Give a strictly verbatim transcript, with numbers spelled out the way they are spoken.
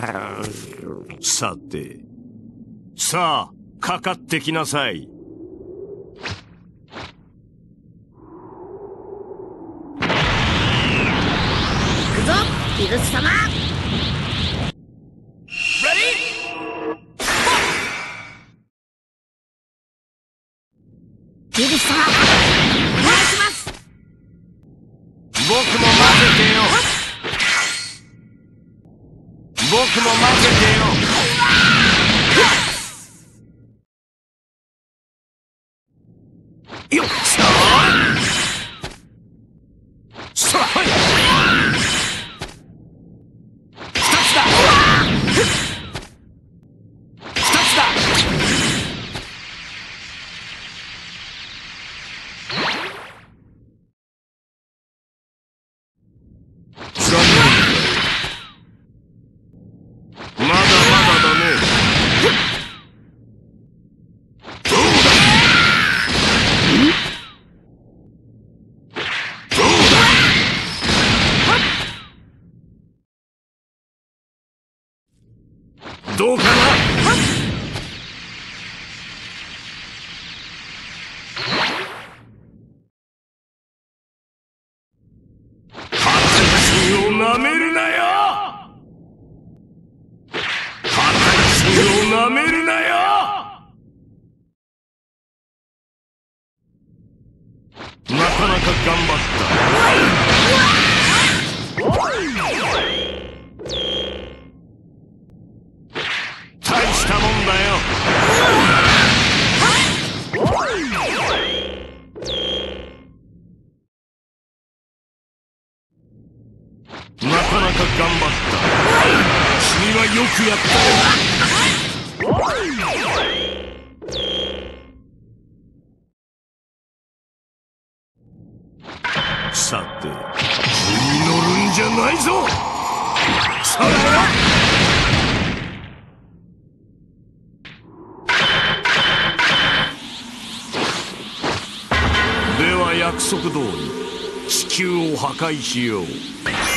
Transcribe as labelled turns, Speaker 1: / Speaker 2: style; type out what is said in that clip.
Speaker 1: さて、さあ、かかってきなさい。
Speaker 2: 行くぞ、イルス様。イルス様、お願いします。
Speaker 1: 僕も混ぜてよ。僕も混ぜてよ。よっしゃー。さあ、はい。二つだ。二つだ。残念だ。まだまだだね。どうだ。どうだ。どうかな。をなめるなよ。私をなめるなよ。なかなか頑張った。大したもんだよ。なかなか頑張った。君はよくやったよ。さて、図に乗るんじゃないぞ。それはでは約束通り地球を破壊しよう。